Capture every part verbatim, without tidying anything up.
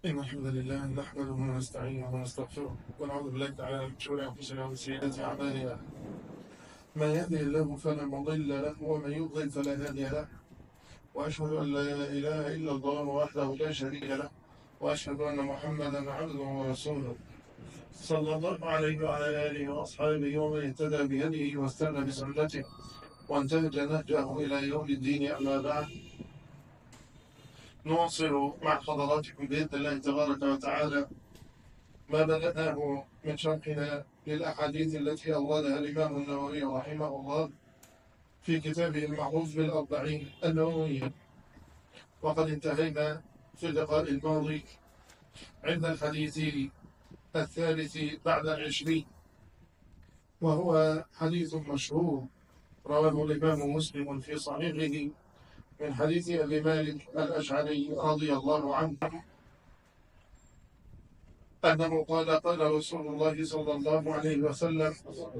إن الحمد لله نحمده ونستعينه ونستغفره ونعوذ بالله تعالى من شرور أنفسنا ومن سيئات أعمالنا. من يهده الله فلا مضل له ومن يضلل فلا هادي له، وأشهد أن لا إله إلا الله وحده لا شريك له، وأشهد أن محمدا عبده ورسوله صلى الله عليه وعلى آله وأصحابه ومن اهتدى بهديه واستنى بسنته وانتهج نهجه إلى يوم الدين. أما بعد، نواصل مع حضراتكم بإذن الله تبارك وتعالى ما بدأناه من شرحنا للأحاديث التي أوردها الإمام النووي رحمه الله في كتابه المعروف بالأربعين النووية. وقد انتهينا في اللقاء الماضي عند الحديث الثالث بعد العشرين، وهو حديث مشهور رواه الإمام مسلم في صحيحه من حديث أبي مالك الأشعري رضي الله عنه أنه قال: قال رسول الله صلى الله عليه وسلم: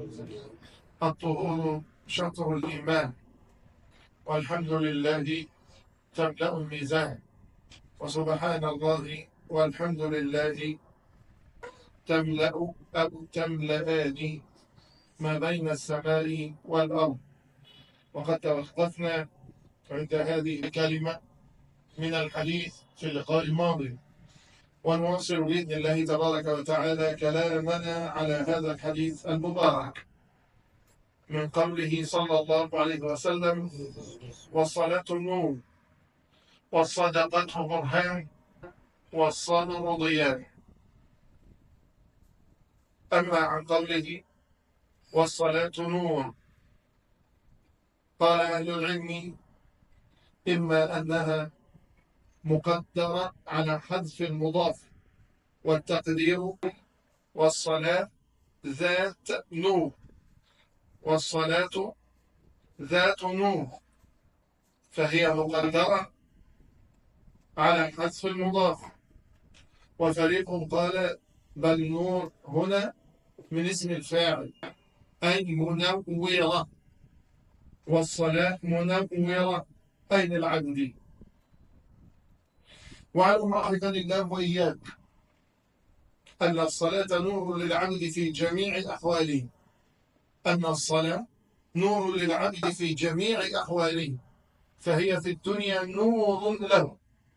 الطهور شطر الإيمان، والحمد لله تملأ الميزان، وسبحان الله والحمد لله تملأ أو تملأان ما بين السماء والأرض. وقد توقفنا عند هذه الكلمة من الحديث في اللقاء الماضي، ونواصل بإذن الله تبارك وتعالى كلامنا على هذا الحديث المبارك من قوله صلى الله عليه وسلم: والصلاة نور، والصدقة برهان، والصبر ضياء. أما عن قوله والصلاة نور، قال أهل العلم: إما أنها مقدرة على حذف المضاف، والتقدير والصلاة ذات نور، والصلاة ذات نور، فهي مقدرة على حذف المضاف. وفريق قال: بل نور هنا من اسم الفاعل، أي منورة، والصلاة منورة أي للعبد. وعلم رحمني الله وإياك أن الصلاة نور للعبد في جميع أحواله، أن الصلاة نور للعبد في جميع أحواله، فهي في الدنيا نور له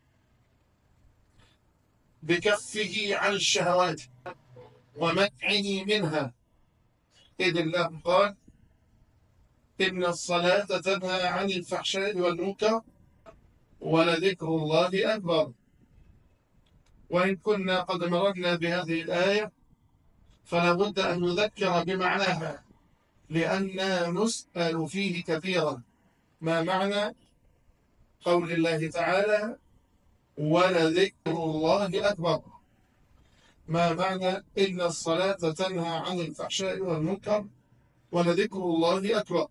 بكفه عن الشهوات ومنعه منها، إذ الله قال: إن الصلاة تنهى عن الفحشاء والمنكر ولذكر الله أكبر. وإن كنا قد مررنا بهذه الآية فلا بد أن نذكر بمعناها، لأننا نسأل فيه كثيرا: ما معنى قول الله تعالى: ولذكر الله أكبر؟ ما معنى إن الصلاة تنهى عن الفحشاء والمنكر ولذكر الله أكبر؟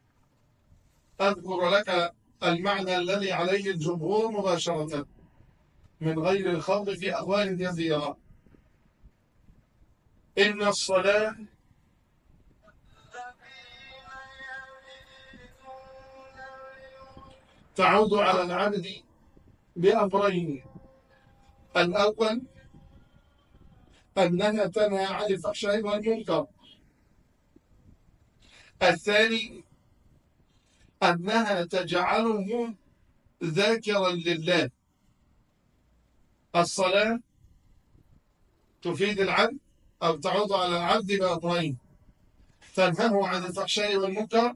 أذكر لك المعنى الذي عليه الجمهور مباشرة من غير الخوض في أقوال كثيرة. إن الصلاة تعود على العبد بأمرين: الأول أنها تنهى عن الفحشاء والمنكر، الثاني أنها تجعله ذاكرا لله. الصلاة تفيد العبد أو تعود على العبد بأمرين: تنهاه عن الفحشاء والمنكر،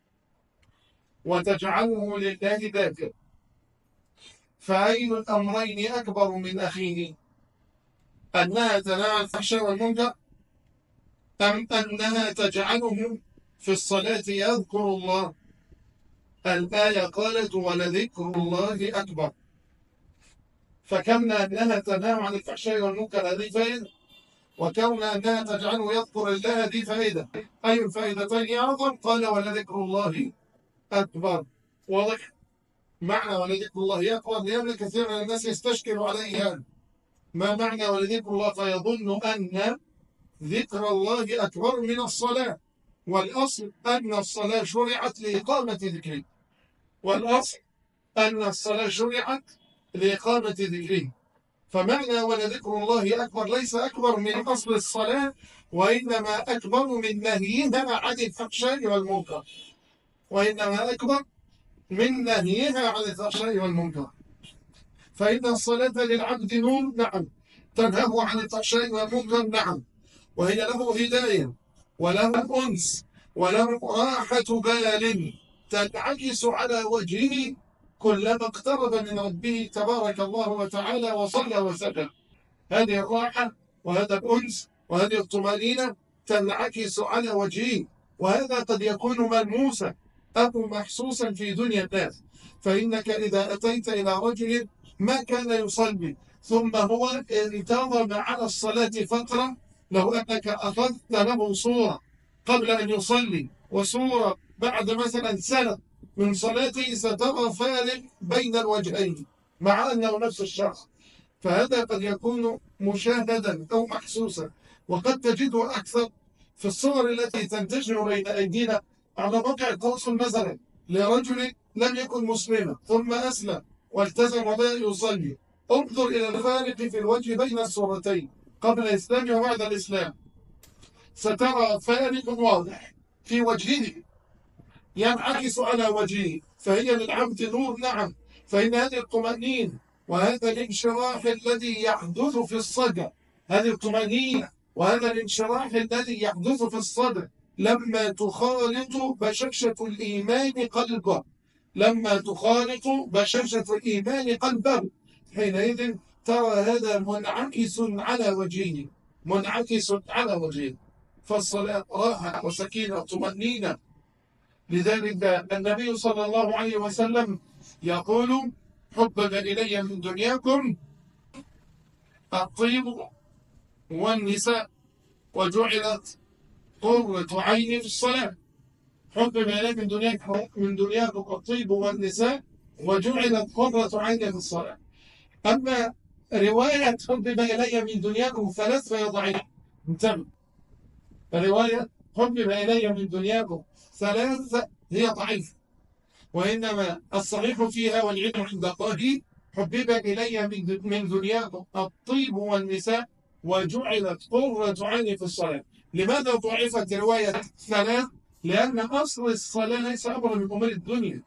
وتجعله لله ذاكر. فأي الأمرين أكبر من أخيه؟ أنها تنهى عن الفحشاء والمنكر، أم أنها تجعله في الصلاة يذكر الله؟ الآية قالت: ولذكر الله أكبر. فكمنا أنها تنهى عن الفحشاء والمنكر هذه فائدة، وكون أنها تجعله يذكر الله هذه فائدة. أي الفائدتين أعظم؟ قال: ولذكر الله أكبر. واضح معنى ولذكر الله أكبر، لأن كثير من الناس يستشكل عليه هذا: ما معنى ولذكر الله؟ فيظن أن ذكر الله أكبر من الصلاة، والأصل أن الصلاة شرعت لإقامة ذكره، والأصل أن الصلاة شرعت لإقامة ذكره. فمعنى ولذكر الله أكبر ليس أكبر من أصل الصلاة، وإنما أكبر من نهيها عن الفحشاء والمنكر، وإنما أكبر من نهيها عن الفحشاء والمنكر. فإن الصلاة للعبد نور، نعم، تنهه عن الفحشاء والمنكر، نعم، وهي له هداية وله أنس وله راحة بال تنعكس على وجهه كلما اقترب من ربه تبارك الله وتعالى وصلى وسلم. هذه الراحة وهذا الأنس وهذه الطمأنينة تنعكس على وجهه، وهذا قد يكون ملموسا أو محسوسا في دنيا الناس. فإنك إذا أتيت إلى رجل ما كان يصلي ثم هو انتظم على الصلاة فترة، لو أنك أخذت له صورة قبل أن يصلي وصورة بعد مثلا سنة من صلاته، سترى فارق بين الوجهين مع أنه نفس الشخص. فهذا قد يكون مشاهدا أو محسوسا، وقد تجده أكثر في الصور التي تنتشر بين أيدينا على موقع التواصل، مثلا لرجل لم يكن مسلما ثم أسلم والتزم وبدأ يصلي. انظر إلى الفارق في الوجه بين الصورتين قبل الإسلام وبعد الإسلام، سترى فارق واضح في وجهه ينعكس على وجهه. فهي للعبد نور، نعم، فإن هذه الطمأنينة وهذا الانشراح الذي يحدث في الصدر، هذه الطمأنينة وهذا الانشراح الذي يحدث في الصدر لما تخالط بشاشة الإيمان قلبه، لما تخالط بشاشة الإيمان قلبه، حينئذ ترى هذا منعكس على وجهه، منعكس على وجهه. فالصلاة راحة وسكينة وطمأنينة. لذلك النبي صلى الله عليه وسلم يقول: حبب إلي من دنياكم الطيب والنساء وجعلت قرة عيني في الصلاة. حبب إلي من دنياكم من دنياكم الطيب والنساء وجعلت قرة عيني في الصلاة. أما رواية حبب إلي من دنياكم ثلاث فهي ضعيفة، انتبه. رواية حبب إلي من دنياكم ثلاث هي ضعيفة، وإنما الصحيح فيها والعلم عند الله: حبب إلي من دنياكم الطيب والنساء وجعلت قرة عيني في الصلاة. لماذا ضعفت رواية ثلاث؟ لأن أصل الصلاة ليس أمر من أمور الدنيا،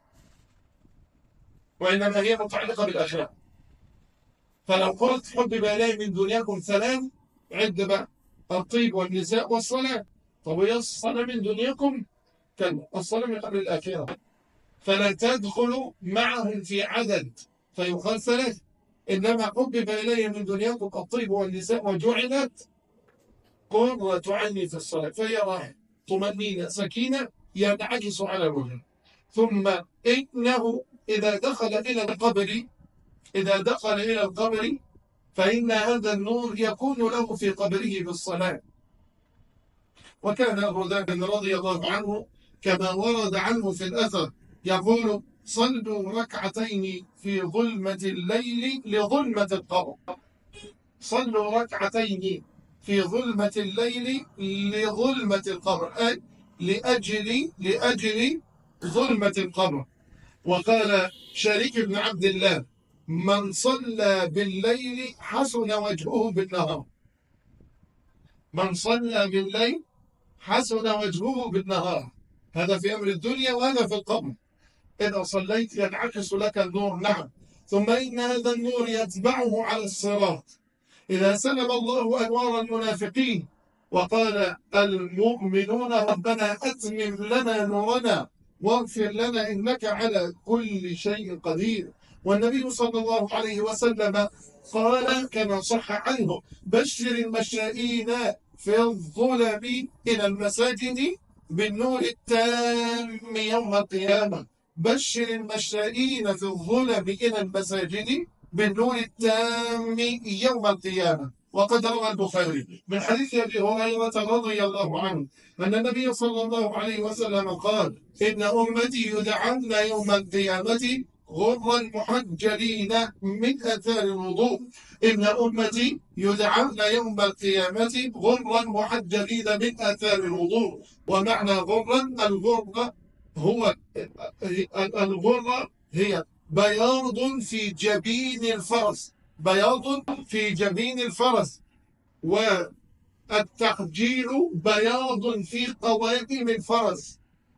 وإنما هي متعلقة بالآخرة. فلو قلت حبب إلي من دنياكم ثلاث، عد بقى: الطيب والنساء والصلاة. طب هي الصلاة من دنياكم؟ كلا، الصلاة من قبل الآخرة، فلا تدخل معهم في عدد فيقال ثلاث. إنما حبب إلي من دنياكم الطيب والنساء وجعلت قرة عيني في الصلاة، فهي راحة طمأنينة سكينة ينعكس على الوجه. ثم إنه إذا دخل إلى القبر إذا دخل إلى القبر فإن هذا النور يكون له في قبره بالصلاة. وكان أبو ذر رضي الله عنه كما ورد عنه في الأثر يقول: صلوا ركعتين في ظلمة الليل لظلمة القبر. صلوا ركعتين في ظلمة الليل لظلمة القبر، أي لأجل لأجل ظلمة القبر. وقال شريك بن عبد الله: من صلى بالليل حسن وجهه بالنهار. من صلى بالليل حسن وجهه بالنهار. هذا في أمر الدنيا وهذا في القبر. إذا صليت ينعكس لك النور، نعم. ثم إن هذا النور يتبعه على الصراط. إذا سلب الله أنوار المنافقين وقال المؤمنون: ربنا أتمم لنا نورنا واغفر لنا إنك على كل شيء قدير. والنبي صلى الله عليه وسلم قال كما صح عنه: بشر المشائين في الظلم إلى المساجد بالنور التام يوم القيامة. بشر المشائين في الظلم إلى المساجد بالنور التام يوم القيامة. وقد روى البخاري من حديث أبي هريرة رضي الله عنه أن النبي صلى الله عليه وسلم قال: إن أمتي يدعون يوم القيامة غرا محجلين من أثار الوضوء. إن أمتي يدعون يوم القيامة غرا محجلين من آثار الوضوء. ومعنى غرا، الغرة هو الغرة هي بياض في جبين الفرس، بياض في جبين الفرس، والتخجيل بياض في قوائم الفرس.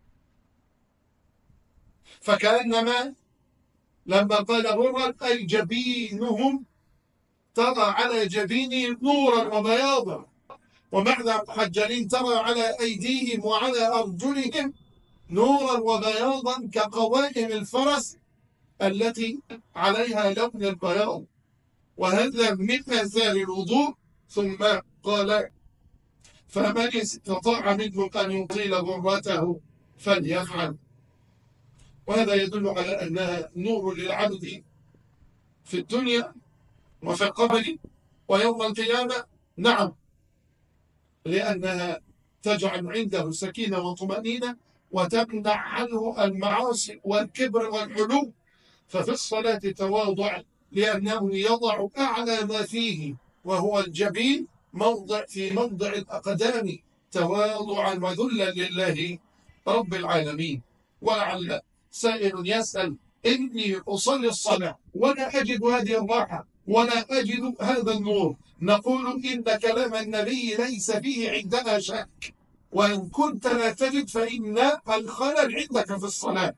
فكأنما لما قال غرا أي جبينهم ترى على جبينهم نورا وبياضا، ومعنى محجلين ترى على أيديهم وعلى أرجلهم نورا وبياضا كقوائم الفرس التي عليها لون البياض. وهذا من آثار الوضوء. ثم قال فمن استطاع منكم أن يطيل غرته فليفعل. وهذا يدل على أنها نور للعبد في الدنيا وفي القبر ويوم القيامة. نعم، لأنها تجعل عنده سكينة وطمأنينة وتمنع عنه المعاصي والكبر والعلو. ففي الصلاة تواضع، لأنه يضع أعلى ما فيه وهو الجبين موضع في موضع الأقدام، تواضعا وذلا لله رب العالمين. ولعل سائل يسأل: إني أصلي الصلاة ولا أجد هذه الراحة ولا أجد هذا النور. نقول إن كلام النبي ليس فيه عندنا شك، وإن كنت لا تجد فإن الخلل عندك في الصلاة.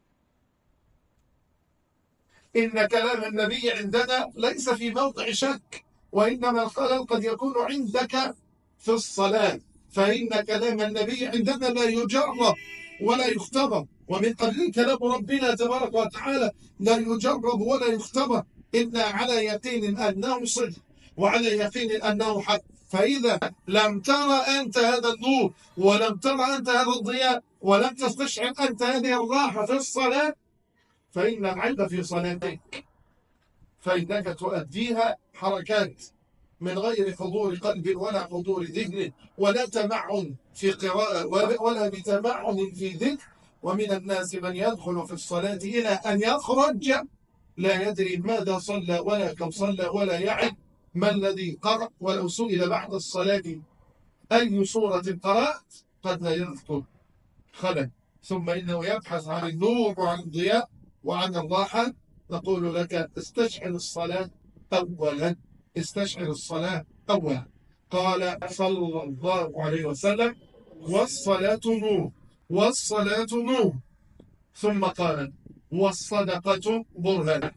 إن كلام النبي عندنا ليس في موضع شك، وإنما الخلل قد يكون عندك في الصلاة. فإن كلام النبي عندنا لا يجرب ولا يختبر، ومن قبل كلام ربنا تبارك وتعالى لا يجرب ولا يختبر إلا على يقين أنه صدق وعلى يقين أنه حق. فإذا لم ترى أنت هذا النور ولم ترى أنت هذا الضياء ولم تستشعر أنت هذه الراحة في الصلاة، فإن العيب في صلاتك، فإنك تؤديها حركات من غير حضور قلب ولا حضور ذهن ولا تمعن في قراءة ولا بتمعن في ذكر. ومن الناس من يدخل في الصلاة إلى أن يخرج لا يدري ماذا صلى ولا كم صلى ولا يعد ما الذي قرأ، ولو سئل بعد الصلاة أي سورة قرأت قد لا يذكر. خلل. ثم إنه يبحث عن النور وعن الضياء وعن الراحة. نقول لك استشعر الصلاة أولا، استشعر الصلاة أولا. قال صلى الله عليه وسلم: والصلاة نور، والصلاة نور. ثم قال: والصدقة برهان.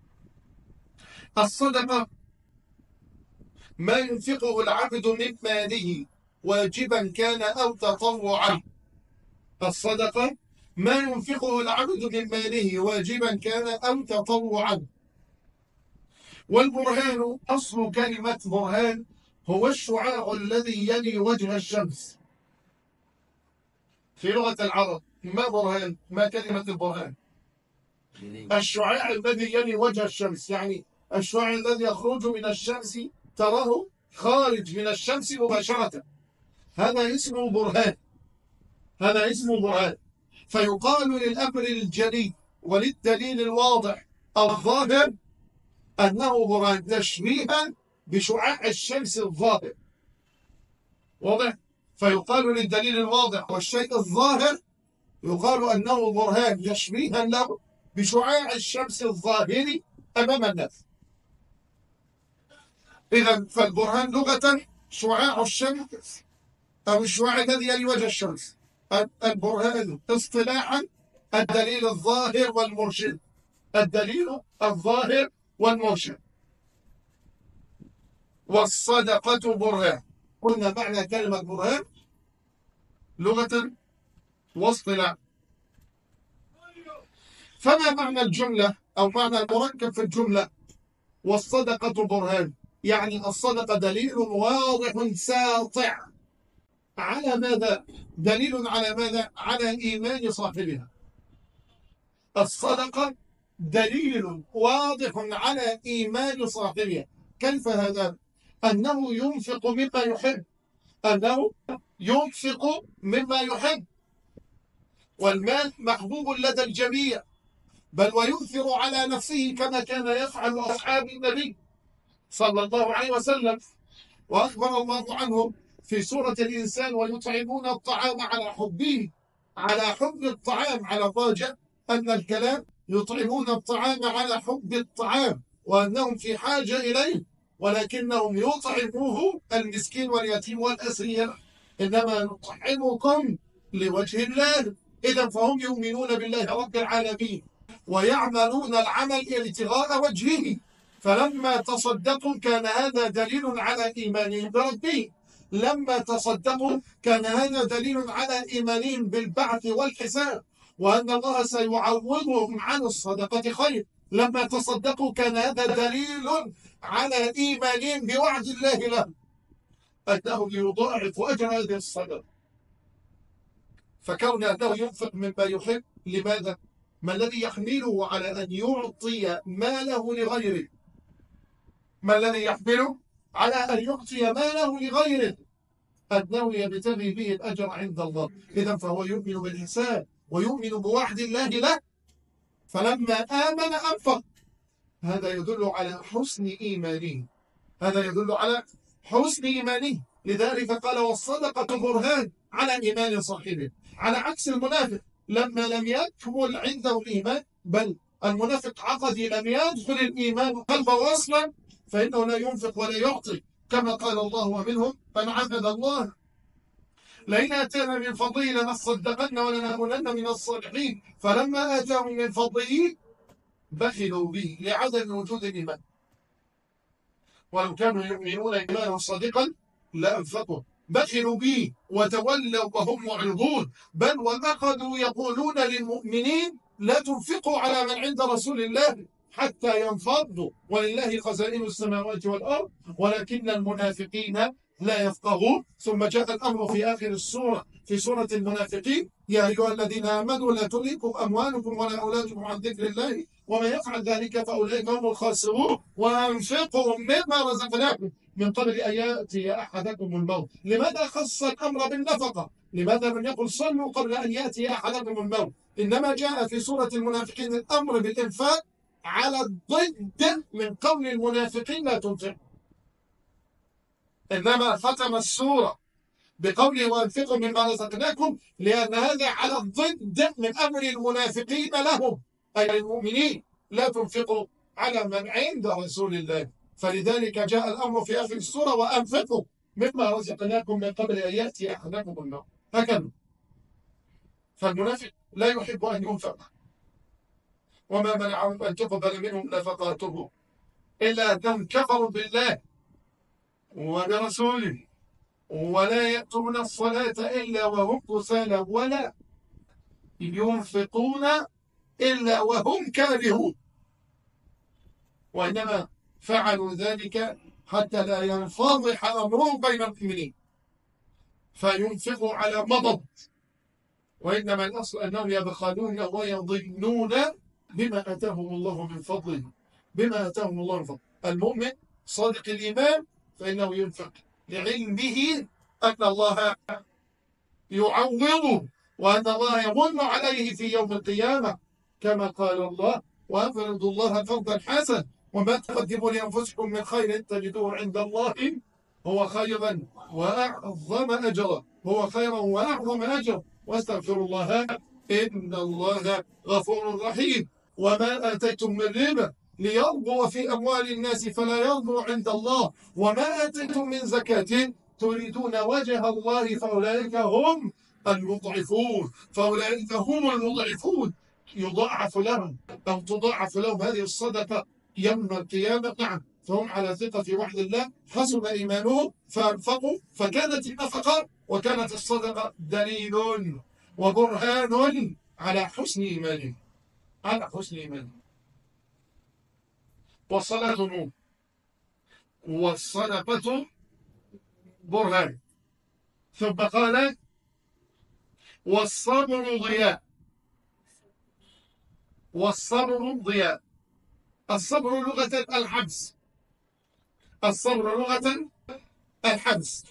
الصدقة ما ينفقه العبد من ماله واجبا كان أو تطوعا. الصدقة ما ينفقه العبد من ماله واجبا كان أو تطوعا. والبرهان أصل كلمة برهان هو الشعاع الذي يلي وجه الشمس في لغة العرب. ما برهان؟ ما كلمة البرهان؟ الشعاع الذي يلي وجه الشمس، يعني الشعاع الذي يخرج من الشمس تراه خارج من الشمس مباشرة، هذا اسمه برهان، هذا اسمه برهان. فيقال للأمر الجلي وللدليل الواضح الظاهر أنه برهان، تشبيها بشعاع الشمس الظاهر. واضح؟ فيقال للدليل الواضح والشيء الظاهر يقال أنه برهان، تشبيها له بشعاع الشمس الظاهر أمام الناس. إذا فالبرهان لغة شعاع الشمس أو الشعاع الذي يلي وجه الشمس. البرهان اصطلاحا الدليل الظاهر والمرشد، الدليل الظاهر والمرشد. والصدقة برهان. قلنا معنى كلمة برهان لغة واصطلاح. فما معنى الجملة أو معنى المركب في الجملة؟ والصدقة برهان، يعني الصدقة دليل واضح ساطع على ماذا؟ دليل على ماذا؟ على إيمان صاحبها. الصدقة دليل واضح على إيمان صاحبها. كيف هذا؟ أنه ينفق مما يحب، أنه ينفق مما يحب. والمال محبوب لدى الجميع، بل ويؤثر على نفسه كما كان يفعل أصحاب النبي صلى الله عليه وسلم. وأخبر الله عنهم في سورة الإنسان: ويطعمون الطعام على حبه، على حب الطعام، على ضاجة أن الكلام يطعمون الطعام على حب الطعام. وأنهم في حاجة إليه، ولكنهم يطعموه المسكين واليتيم والأسير. إنما نطعمكم لوجه الله. إذا فهم يؤمنون بالله رب العالمين ويعملون العمل ابتغاء وجهه، فلما تصدقوا كان هذا دليل على إيمانهم بربهم. لما تصدقوا كان هذا دليل على إيمانهم بالبعث والحساب، وأن الله سيعوضهم عن الصدقة خير. لما تصدقوا كان هذا دليل على إيمانهم بوعد الله لهم أنه يضاعف أجر هذه الصدقة. فكون أنه ينفق مما يحب، لماذا؟ ما الذي يحمله على أن يعطي ماله لغيره؟ ما الذي يحمله على أن يعطي ماله لغيره؟ أنه يبتغي به الأجر عند الله. إذا فهو يؤمن بالحساب ويؤمن بوعد الله له، فلما آمن أنفق. هذا يدل على حسن إيمانه، هذا يدل على حسن إيمانه. لذلك قال والصدقة برهان على إيمان صاحبه، على عكس المنافق لما لم يكمل عنده الإيمان، بل المنافق عقدي لم يدخل الإيمان قلبه أصلا، فإنه لا ينفق ولا يعطي، كما قال الله ومنهم من عبد الله لئن آتانا من فضله لنصدقن ولنكونن من الصالحين، فلما آتاهم من فضله بخلوا به لعدم وجود الإيمان. ولو كانوا يؤمنون إيمانا صادقا لأنفقوا، بخلوا به وتولوا وهم معرضون، بل وأخذوا يقولون للمؤمنين لا تنفقوا على من عند رسول الله حتى ينفضوا ولله خزائن السماوات والأرض ولكن المنافقين لا يفقهون. ثم جاء الأمر في آخر السورة، في سورة المنافقين: يا أيها الذين آمنوا لا تلهكم أموالكم ولا أولادكم عن ذكر الله ومن يفعل ذلك فأولئك هم الخاسرون وأنفقوا مما رزقناكم من قبل أن يأتي أحدكم الموت. لماذا خص الأمر بالنفقة؟ لماذا لم يقل صلوا قبل أن يأتي أحدكم الموت؟ إنما جاء في سورة المنافقين الأمر بالإنفاق على الضد من قول المنافقين لا تنفقوا. إنما ختم السورة بقوله وأنفقوا مما رزقناكم، لأن هذا على الضد من أمر المنافقين لهم، أي المؤمنين: لا تنفقوا على من عند رسول الله. فلذلك جاء الأمر في آخر السورة وأنفقوا مما رزقناكم من قبل أن يأتي أحدكم الموت. هكذا. فالمنافق لا يحب أن ينفق، وما منعهم أن تقبل منهم نفقاتهم إلا أنهم كفروا بالله وبرسوله ولا يأتون الصلاة إلا وهم كسالى ولا ينفقون إلا وهم كارهون، وإنما فعلوا ذلك حتى لا ينفضح أمرهم بين المؤمنين فينفقوا على مضض، وإنما الأصل أنهم يبخلون ويظنون بما أتاهم الله من فضله، بما أتاهم الله من فضله. المؤمن صادق الإيمان فإنه ينفق لعلمه أن الله يعوضه وأن الله يمن عليه في يوم القيامة، كما قال الله: وأقرضوا الله قرضا حسنا وما تقدموا لأنفسكم من خير تجدوه عند الله هو خيرا وأعظم أجرا، هو خيرا وأعظم أجرا، واستغفروا الله إن الله غفور رحيم. وما آتيتم من ربا ليربو في أموال الناس فلا يربو عند الله وما آتيتم من زكاة تريدون وجه الله فأولئك هم المضعفون، فأولئك هم المضعفون. يضاعف لهم أو تضاعف لهم هذه الصدقة يوم القيامة. نعم، فهم على ثقة في وحد الله، حسن إيمانهم فأنفقوا، فكانت النفقة وكانت الصدقة دليل وبرهان على حسن إيمانهم، على حسن إيمانهم. والصلاة نور والصدقة برهان. ثم قال: والصبر ضياء. والصبر ضياء. الصبر لغة الحبس، الصبر لغة الحبس،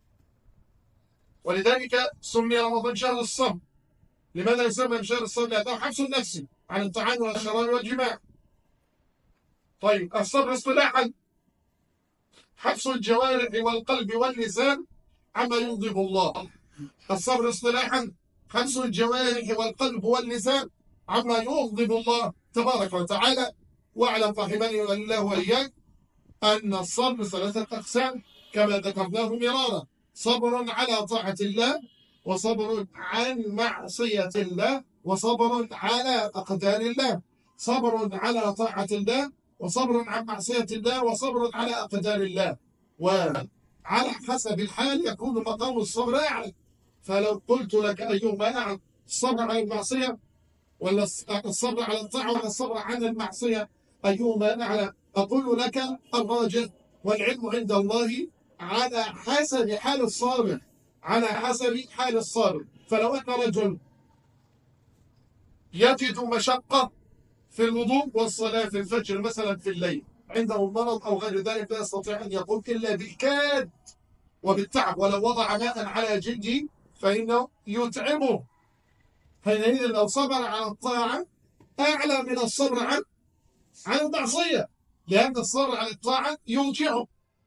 ولذلك سمي رمضان شهر الصبر. لماذا يسمى شهر الصبر؟ لأنه حبس النفس عن الطعام والشراب والجماع. طيب، الصبر اصطلاحا حبس الجوارح والقلب واللسان عما يغضب الله. الصبر اصطلاحا حبس الجوارح والقلب واللسان عما يغضب الله تبارك وتعالى. واعلم رحمني الله وإياك أن الصبر ثلاثة أقسام كما ذكرناه مرارا: صبر على طاعة الله، وصبر عن معصية الله، وصبر على أقدار الله. صبر على طاعة الله، وصبر عن معصية الله، وصبر على أقدار الله. وعلى حسب الحال يكون مقام الصبر أعلى. فلو قلت لك أيهما أعلى، الصبر على المعصية ولا الصبر على الطاعة ولا الصبر على المعصية، أيهما أعلى؟ أقول لك الراجح، والعلم عند الله على حسب حال الصابر، على حسب حال الصابر. فلو أن رجل يجد مشقة في الوضوء والصلاة في الفجر مثلا في الليل، عنده مرض أو غير ذلك، لا يستطيع أن يقوم إلا بالكاد وبالتعب، ولو وضع ماء على جلده فإنه يتعبه. حينئذ لو صبر على الطاعة أعلى من الصبر عن عن المعصية، لأن الصبر على الطاعة يوجعه.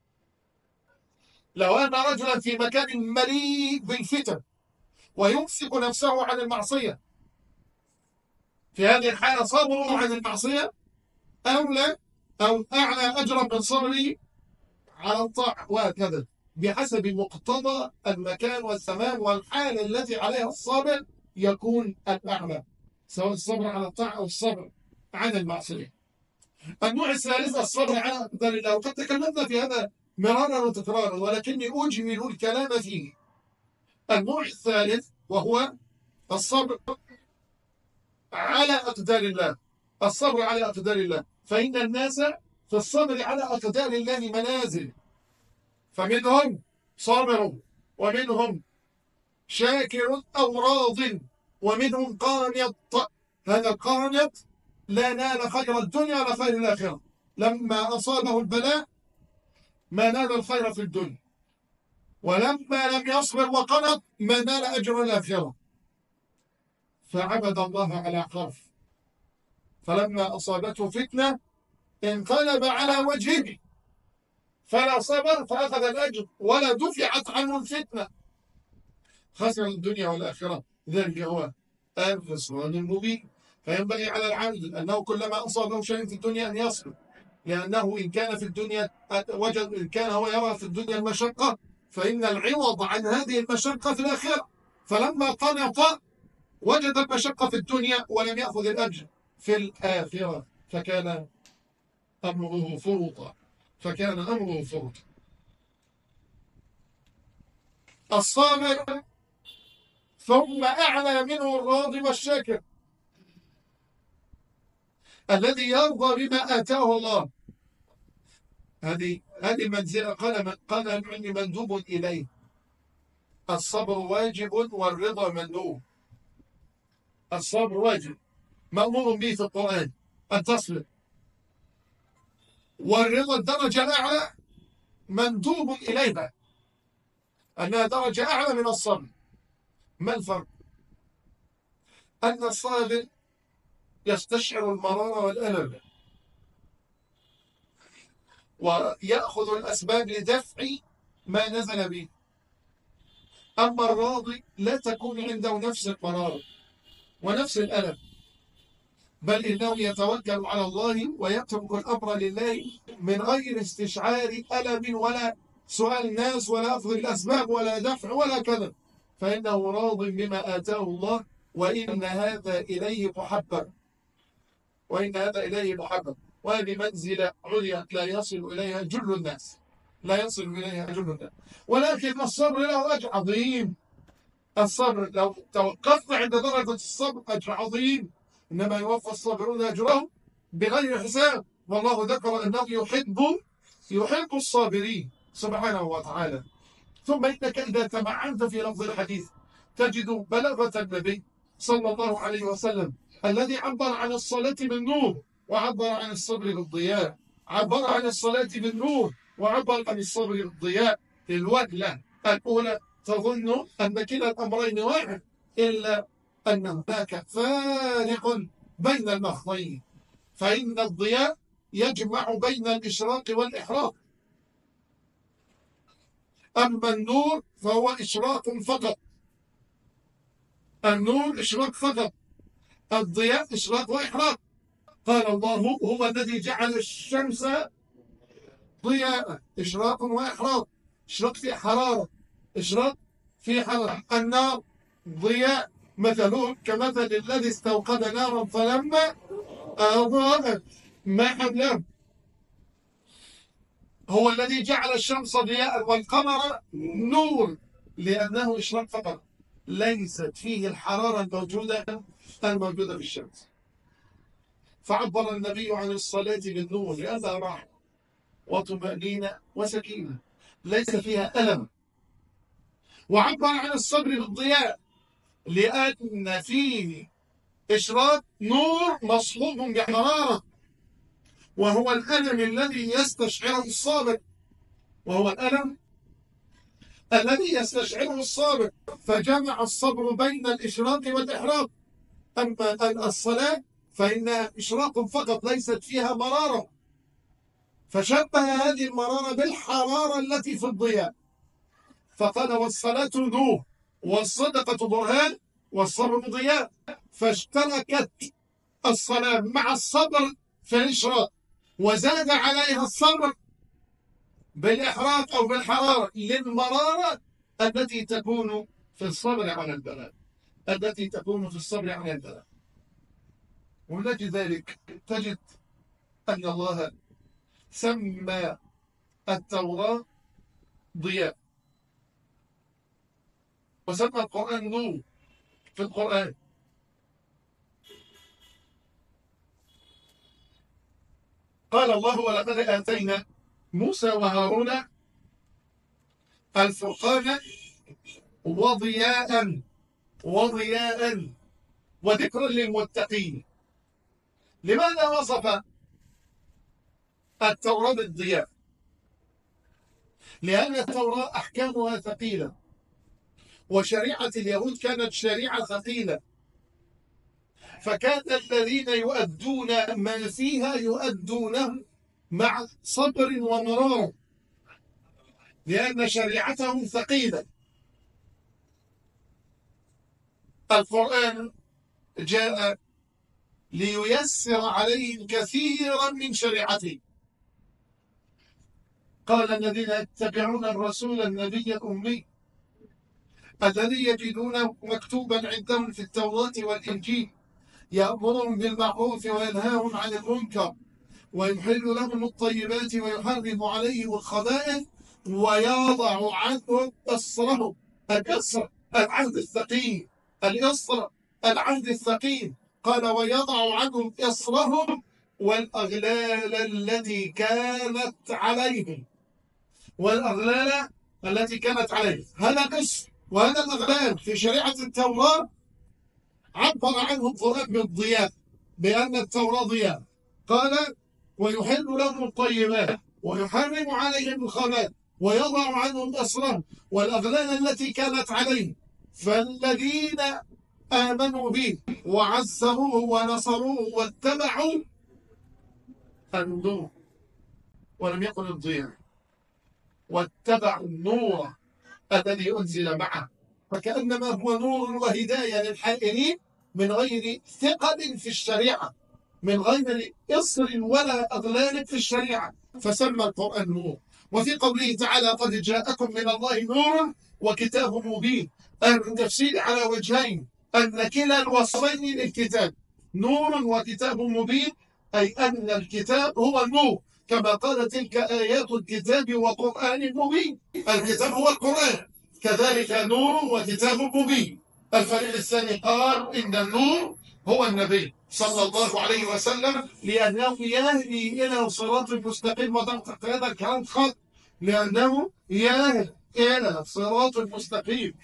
لو أن رجلا في مكان مليء بالفتن ويمسك نفسه عن المعصية، في هذه الحالة صبره عن المعصية أولى أو أعلى أجرا من صبره على الطاعة، وهكذا بحسب مقتضى المكان والزمان والحالة التي عليها الصابر يكون الأعلى، سواء الصبر على الطاعة أو الصبر عن المعصية. النوع الثالث الصبر على أقدار الله، وقد تكلمنا في هذا مرارا وتكرارا ولكني أجمل الكلام فيه. النوع الثالث وهو الصبر على أقدار الله. الصبر على أقدار الله، فإن الناس في الصبر على أقدار الله منازل، فمنهم صابر، ومنهم شاكر أو راض، ومنهم قانط. هذا القانط لا نال خير الدنيا ولا خير الآخرة، لما أصابه البلاء ما نال الخير في الدنيا، ولما لم يصبر وقنط ما نال أجر الآخرة، فعبد الله على حرف. فلما أصابته فتنة انقلب على وجهه، فلا صبر فأخذ الأجر ولا دفعت عنه الفتنة، خسر الدنيا والآخرة. ذلك هو الخسران المبين. فينبغي على العبد أنه كلما أصابه شيء في الدنيا أن يصبر، لأنه إن كان في الدنيا وجد، إن كان هو يرى في الدنيا المشقة فإن العوض عن هذه المشقة في الآخرة. فلما قنط وجد المشقة في الدنيا ولم يأخذ الأجر في الآخرة، فكان أمره فرطا، فكان أمره فرطا. الصابر ثم أعلى منه الراضي والشاكر، الذي يرضى بما آتاه الله. هذه هذه منزلة قال قال العلم مندوب إليه. الصبر واجب والرضا مندوب. الصبر واجب مأمور به في القرآن أن تصبر، والرضا الدرجة الأعلى مندوب إليها، أنها درجة أعلى من الصبر. ما الفرق؟ أن الصابر يستشعر المرارة والألم ويأخذ الأسباب لدفع ما نزل به، أما الراضي لا تكون عنده نفس المرارة ونفس الألم، بل إنه يتوكل على الله ويترك الأمر لله من غير استشعار ألم ولا سؤال الناس ولا أخذ الأسباب ولا دفع ولا كذا، فإنه راض بما آتاه الله، وإن هذا إليه محبب، وإن هذا إليه محبب. وهذه منزلة عليا لا يصل إليها جل الناس، لا يصل إليها جل الناس. ولكن الصبر له أجر عظيم. الصبر لو توقفنا عند درجة الصبر أجر عظيم، إنما يوفى الصابرون أجرهم بغير حساب، والله ذكر أنه يحب يحب الصابرين سبحانه وتعالى. ثم إنك إذا تمعنت في لفظ الحديث تجد بلاغة النبي صلى الله عليه وسلم الذي عبر عن الصلاة بالنور وعبر عن الصبر بالضياء، عبر عن الصلاة بالنور وعبر عن الصبر بالضياء. الوهلة الأولى تظن أن كلا الأمرين واحد، إلا أن هناك فارق بين المخطين، فإن الضياء يجمع بين الإشراق والإحراق، أما النور فهو إشراق فقط. النور إشراق فقط، الضياء إشراق وإحراق. قال الله هو الذي جعل الشمس ضياء، إشراق وإحراق، إشراق في حرارة، إشراق في حرارة. النار ضياء، مثله كمثل الذي استوقد نارا فلما أضاءت ما حوله. هو الذي جعل الشمس ضياء والقمر نور، لأنه إشراق فقط، ليست فيه الحرارة الموجودة الموجودة في الشمس. فعبر النبي عن الصلاة بالنور لأنها راحة وطمأنينة وسكينة ليس فيها ألم. وعبر عن الصبر بالضياء لأن فيه إشراق نور مصحوب بحرارة، وهو الألم الذي يستشعره الصابر، وهو الألم الذي يستشعره الصابر. فجمع الصبر بين الإشراق والإحراق. أما الصلاة فإنها إشراق فقط ليست فيها مرارة، فشبه هذه المرارة بالحرارة التي في الضياء، فقال والصلاة نور والصدقة برهان والصبر ضياء. فاشتركت الصلاة مع الصبر في الإشراق، وزاد عليها الصبر بالإحراق أو بالحرارة للمرارة التي تكون في الصبر على البلاء، التي تكون في الصبر على البلاء. ولأجل ذلك تجد أن الله سمى التوراة ضياء، وسمى القرآن نور في القرآن. قال الله ولقد آتينا موسى وهارون الفرقان وضياء وضياء وذكرا للمتقين. لماذا وصف التوراة بالضياء؟ لأن التوراة أحكامها ثقيلة، وشريعة اليهود كانت شريعة ثقيلة، فكان الذين يؤدون ما فيها يؤدونه مع صبر ومرارة، لأن شريعتهم ثقيلة. القرآن جاء لييسر عليهم كثيرا من شريعته. قال الذين يتبعون الرسول النبي الأمي الذي يجدونه مكتوبا عندهم في التوراة والإنجيل يأمرهم بالمعروف وينهاهم عن المنكر ويحل لهم الطيبات ويحرم عليهم الخبائث ويضع عنهم إصرهم. الإصر العهد الثقيل، الإصر العهد الثقيل. قال ويضع عنهم إصرهم والأغلال التي كانت عليهم، والأغلال التي كانت عليهم. هذا الإصر وهذا الأغلال في شريعة التوراة عبر عنه القرآن بالضياء، بأن التوراة ضياء. قال ويحل لهم الطيبات ويحرم عليهم الخبائث ويضع عنهم أسرهم والأغلال التي كانت عليهم. فالذين آمنوا به وعزروه ونصروه واتبعوا النور، ولم يقل الضياء، واتبعوا النور الذي أنزل معه، فكأنما هو نور وهداية للحائرين من غير ثقل في الشريعة، من غير إصر ولا أغلال في الشريعة، فسمى القرآن نور. وفي قوله تعالى قد جاءكم من الله نور وكتاب مبين، التفسير على وجهين، أن كلا الوصفين للكتاب نور وكتاب مبين، أي أن الكتاب هو النور، كما قال تلك آيات الكتاب وقرآن مبين. الكتاب هو القرآن، كذلك نور وكتاب مبين. الفريق الثاني قال إن النور هو النبي صلى الله عليه وسلم، لأنه يهدي إلى صراط المستقيم. وضغط هذا الكلام خط، لأنه يهدي إلى صراط المستقيم.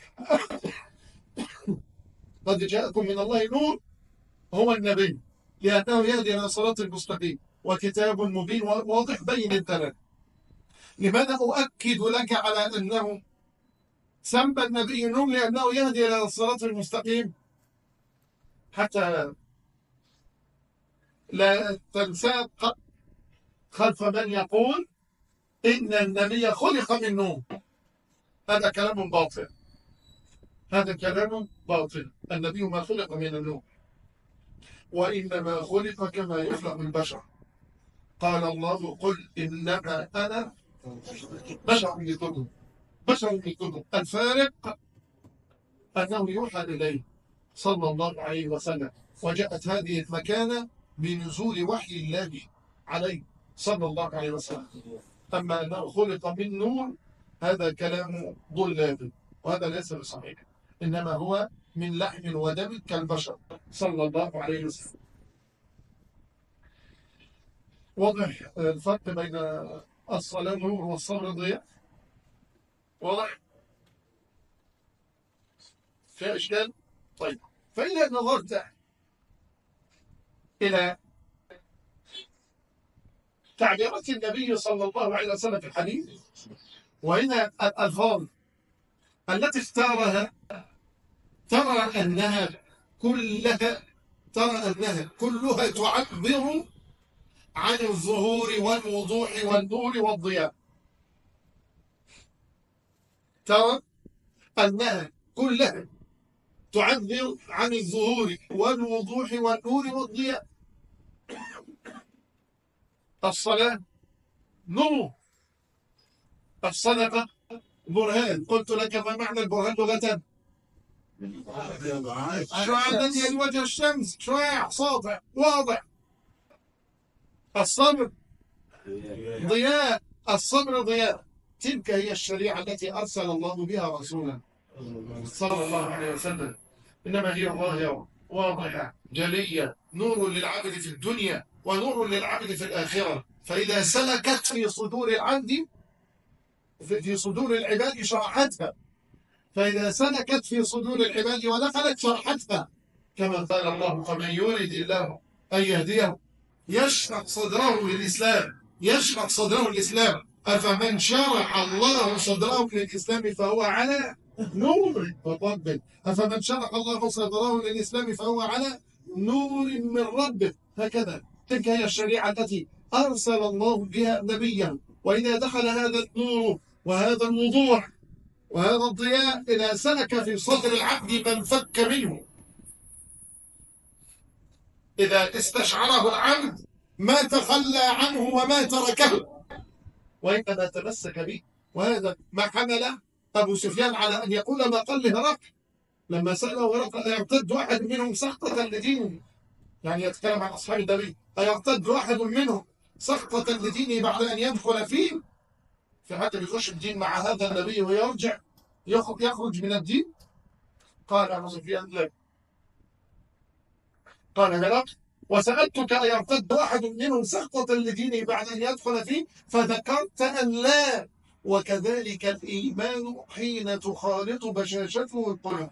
قد جاءكم من الله نور هو النبي، لأنه يهدي إلى صراط المستقيم، وكتاب مبين واضح بين الثلاث. لماذا أؤكد لك على أنه سمى النبي نور؟ لأنه يهدي إلى الصراط المستقيم، حتى لا تنساق خلف من يقول إن النبي خلق من نور. هذا كلام باطل، هذا كلام باطل. النبي ما خلق من النور. وإنما خلق كما يخلق البشر. قال الله قل إنما أنا بشر مثلكم بشر مثلكم. الفارق أنه يوحى إليه صلى الله عليه وسلم، وجاءت هذه المكانة بنزول وحي الله عليه صلى الله عليه وسلم. أما أنه خلق من نور هذا كلام ضلال، وهذا ليس بصحيح، إنما هو من لحم ودم كالبشر صلى الله عليه وسلم. واضح الفرق بين الصلاة نور والصبر ضياء؟ واضح؟ في إشكال؟ طيب، فإذا نظرت إلى تعبيرات النبي صلى الله عليه وسلم في الحديث، وإلى الألفاظ التي اختارها، ترى أنها كلها ترى أنها كلها تعبر عن الظهور والوضوح والنور والضياء. ترى أنها كلها تعبر عن الظهور والوضوح والنور والضياء. الصلاة نور، الصدقة برهان. قلت لك ما معنى البرهان لغة؟ شعاع الذي وجه الشمس، شعاع ساطع واضح. الصبر ضياء، الصبر ضياء. تلك هي الشريعة التي أرسل الله بها رسولا صلى الله عليه وسلم. إنما هي ظاهرة واضحة جلية، نور للعبد في الدنيا ونور للعبد في الآخرة. فإذا سلكت في صدور العبد في صدور العباد شرحتها، فإذا سلكت في صدور العباد ودخلت شرحتها، كما قال الله فمن يريد الله أن يهديه يشرح صدره للإسلام يشرح صدره للإسلام أفمن شرح الله صدره للإسلام فهو على نور من أفمن شرح الله صدره للإسلام فهو على نور من ربه. هكذا تلك هي الشريعة التي أرسل الله بها نبيا. وإذا دخل هذا النور وهذا الوضوح وهذا الضياء إذا سلك في صدر العبد من فك منه، إذا استشعره العبد ما تخلى عنه وما تركه، وإنما تمسك به. وهذا ما حمل أبو سفيان على أن يقول ما قال لهرقل لما سأله هرقل أيرتد أحد منهم سخطة لدينه، يعني يتكلم عن أصحاب النبي، أيرتد أحد منهم سخطة لدينه بعد أن يدخل فيه؟ في حتى بيخش الدين مع هذا النبي ويرجع يخرج من الدين؟ قال أبو سفيان لا. قال هرقل وسألتك أيرتد أحد منهم سخطة لدينه بعد أن يدخل فيه؟ فذكرت أن لا. وكذلك الإيمان حين تخالط بشاشته القلوب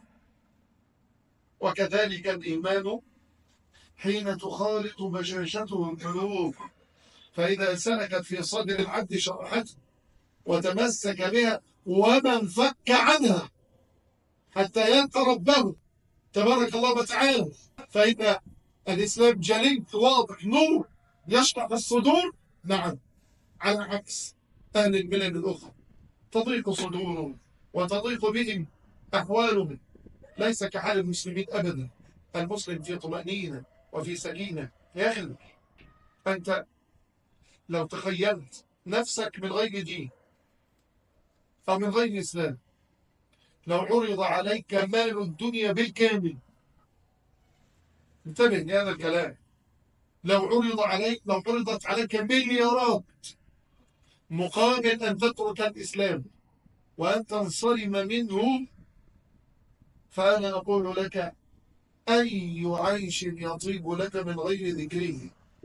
وكذلك الإيمان حين تخالط بشاشته القلوب. فإذا سلكت في صدر العبد شرحته وتمسك بها ومن فك عنها حتى يلقى ربه تبارك الله وتعالى، فإن الإسلام جلي واضح نور يشرح الصدور. نعم، على عكس أهل الملل الأخرى تضيق صدورهم وتضيق بهم أحوالهم، ليس كحال المسلمين أبدا. المسلم في طمأنينة وفي سكينة. يا أخي أنت لو تخيلت نفسك من غير دين أو من غير إسلام، لو عرض عليك مال الدنيا بالكامل، انتبه لهذا الكلام، لو عرض عليك لو عرضت عليك مليارات مقابل أن تترك الإسلام وأن تنصرم منه، فأنا أقول لك أي عيش يطيب لك من غير ذكره؟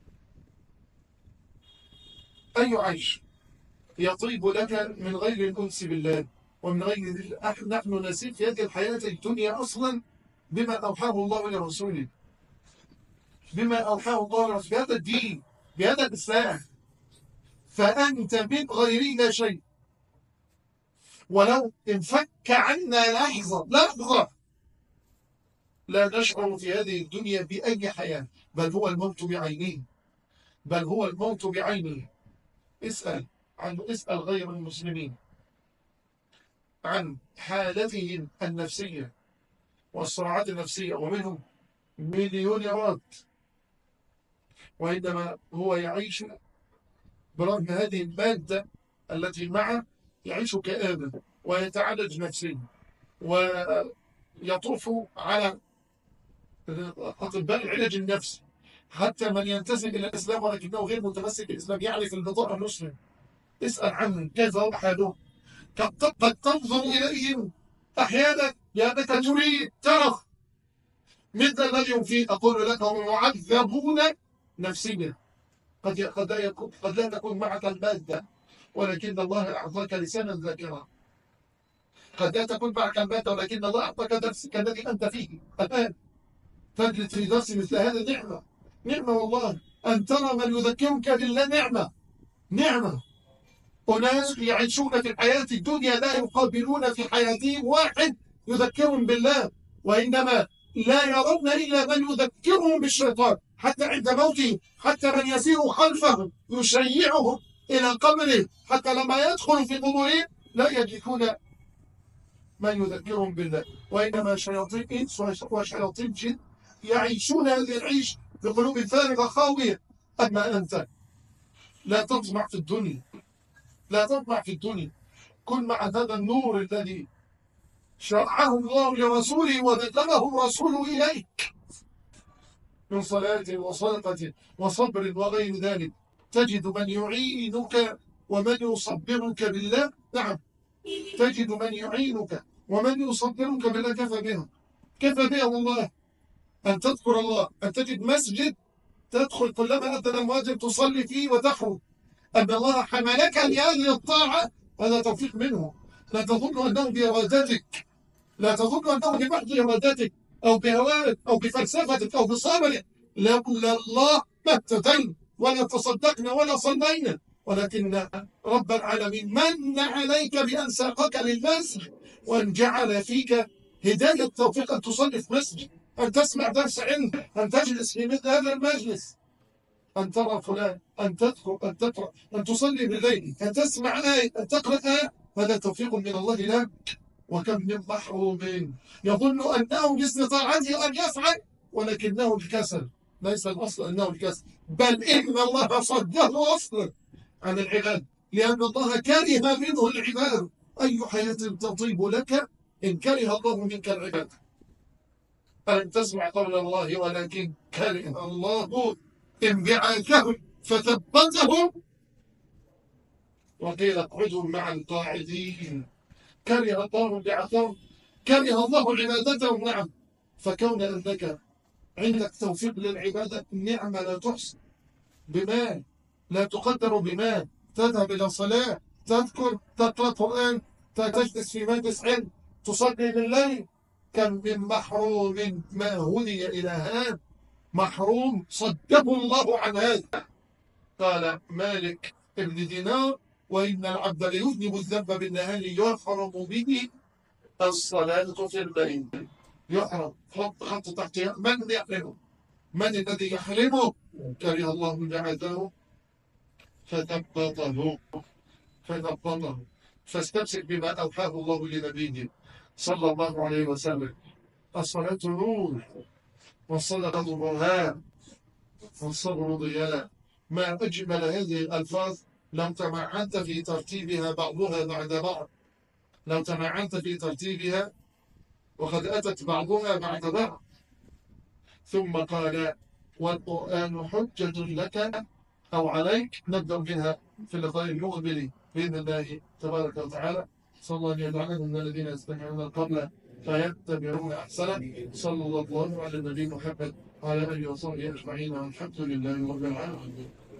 أي عيش يطيب لك من غير الأنس بالله ومن غير نحن نسير في هذه الحياة الدنيا أصلا بما أوحاه الله لرسوله، بما أوحاه الله لرسوله بهذا الدين بهذا الإسلام. فأنت من غيره لا شيء، ولو انفك عنا لحظة لحظة لا نشعر في هذه الدنيا بأي حياة، بل هو الموت بعينه بل هو الموت بعينه. اسأل عن اسأل غير المسلمين عن حالتهم النفسية والصراعات النفسية، ومنهم مليونيرات وإنما هو يعيش برغم هذه المادة التي معه، يعيش كآبا ويتعالج نفسيا، ويطوف على أطباء العلاج النفسي. حتى من ينتسب إلى الإسلام ولكنه غير متمسك بالإسلام يعرف البطاقة المسلم، اسأل عنهم كيف هم حالهم. قد تنظر إليهم أحيانا لأنك تريد ترى مثل الذي هم فيه. أقول لك هم معذبون نفسيا. قد قد لا يكون قد لا تكون معك المادة، ولكن الله أعطاك لسانا ذاكرا. قد لا تكون معك المادة، ولكن الله أعطاك درسك الذي أنت فيه الآن. تجلس في درس مثل هذا نعمة، نعمة والله. أن ترى من يذكرك بالله نعمة، نعمة. أناس يعيشون في الحياة الدنيا لا يقابلون في حياتهم واحد يذكرهم بالله، وإنما لا يرون إلا من يذكرهم بالشيطان. حتى عند موته، حتى من يسير خلفهم يشيعهم إلى قبره، حتى لما يدخل في قبورهم لا يجدون من يذكرهم بالله، وإنما شياطين إنس وشياطين جن يعيشون هذه العيش بقلوب فارغة خاوية. أما أنت لا تطمع في الدنيا، لا تطمع في الدنيا. كن مع هذا النور الذي شرعه الله لرسوله وذكره رسوله إليك من صلاة وصدقة وصبر وغير ذلك. تجد من يعينك ومن يصبرك بالله. نعم، تجد من يعينك ومن يصبرك بالله. كفى بها، كفى بها والله أن تذكر الله، أن تجد مسجد تدخل كلما أتى الواجب تصلي فيه وتخرج. أن الله حملك لهذه الطاعة هذا توفيق منه. لا تظن أنه بإرادتك، لا تظن أنه بمحض إرادتك أو بهواك أو بفلسفتك أو بصبرك. لولا الله ما اهتدينا ولا تصدقنا ولا صلينا، ولكن رب العالمين من عليك بأن ساقك للمسجد، وأن جعل فيك هداية توفيق أن تصلي في مسجد، أن تسمع درس علم، أن تجلس في مثل هذا المجلس، أن ترى فلان، أن تذكر، أن تقرأ، أن تصلي بالليل، أن تسمع آية، أن تقرأ آية. هذا توفيق من الله لك. وكم من محروم يظن أنه باستطاعته أن يفعل ولكنه الكسل. ليس الأصل أنه الكسل، بل إن الله صده أصلا عن العباد، لأن الله كره منه العباد. أي حياة تطيب لك إن كره الله منك العباد؟ ألم تسمع قول الله ولكن كره الله انبعاثهم فثبتهم وقيل اقعدوا مع القاعدين. كره الله انبعاثهم، كره الله عبادتهم. نعم، فكون أنك عندك توفيق للعبادة نعمة لا تحصى بمال، لا تقدر بمال. تذهب إلى صلاة، تذكر، تقرأ قرآن، تجلس في مجلس علم، تصلي بالليل. كم من محروم ما هدي إلى هذا، محروم صده الله عن هذا. قال مالك ابن دينار: وإن العبد ليذنب الذنب بالنهار يحرم به الصلاة في الليل. يحرم، حط خط تحتها. من يحرمه؟ من الذي يحرمه؟ كره الله بعثه فثبطه فثبطه فاستمسك بما أوحاه الله لنبيه صلى الله عليه وسلم. الصلاة نور، والصدقة برهان، والصبر ضياء. ما أجمل هذه الألفاظ لو تمعنت في ترتيبها بعضها بعد بعض، لو تمعنت في ترتيبها، وقد أتت بعضها بعد بعض. ثم قال: والقرآن حجة لك أو عليك. نبدأ بها في اللقاء المقبل بإذن الله تبارك وتعالى. صلى الله عليه وسلم من الذين يستمعون القول فيتبعون أحسنه. صلى الله على النبي محمد وعلى آله وصحبه أجمعين، والحمد لله رب العالمين.